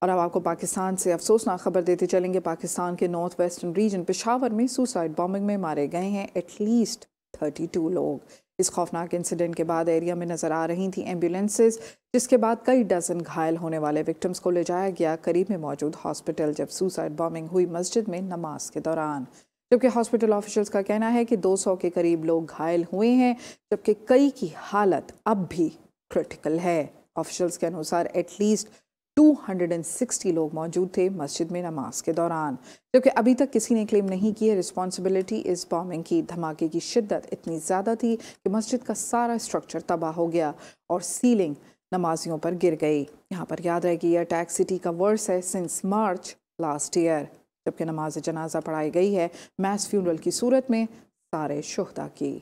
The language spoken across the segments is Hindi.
और अब आपको पाकिस्तान से अफसोसनाक खबर देते चलेंगे। पाकिस्तान के नॉर्थ वेस्टर्न रीजन पेशावर में सुसाइड बॉम्बिंग में मारे गए हैं एटलीस्ट 32 लोग। इस खौफनाक इंसिडेंट के बाद एरिया में नजर आ रही थी एम्बुलेंसेज, जिसके बाद कई डजन घायल होने वाले विक्टिम्स को ले जाया गया करीब में मौजूद हॉस्पिटल, जब सुसाइड बॉम्बिंग हुई मस्जिद में नमाज के दौरान। जबकि हॉस्पिटल ऑफिशियल्स का कहना है कि 200 के करीब लोग घायल हुए हैं, जबकि कई की हालत अब भी क्रिटिकल है। ऑफिशियल्स के अनुसार एटलीस्ट 260 लोग मौजूद थे मस्जिद में नमाज के दौरान, जबकि अभी तक किसी ने क्लेम नहीं की है रिस्पॉन्सिबिलिटी इस बॉम्बिंग की। धमाके की शिद्दत इतनी ज़्यादा थी कि मस्जिद का सारा स्ट्रक्चर तबाह हो गया और सीलिंग नमाजियों पर गिर गई। यहाँ पर याद रहे कि यह अटैक सिटी का वर्स्ट है सिंस मार्च लास्ट ईयर। जबकि नमाज जनाजा पढ़ाई गई है मैस फ्यूनरल की सूरत में सारे शुहदा की।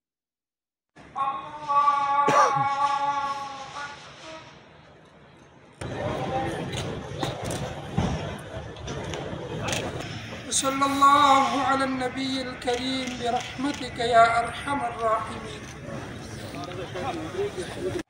सल्लल्लाहु अला नबील करीम बिरहमतिक या अरहमर राहिमीन।